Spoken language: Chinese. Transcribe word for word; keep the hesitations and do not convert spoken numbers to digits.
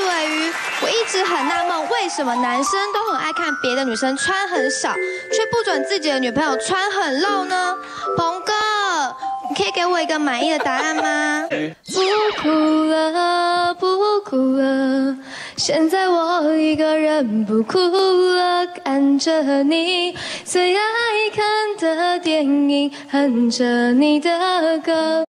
尾鱼，我一直很纳闷，为什么男生都很爱看别的女生穿很少，却不准自己的女朋友穿很露呢？鹏哥，你可以给我一个满意的答案吗？不哭了，不哭了，现在我一个人不哭了，看着你最爱看的电影，哼着你的歌。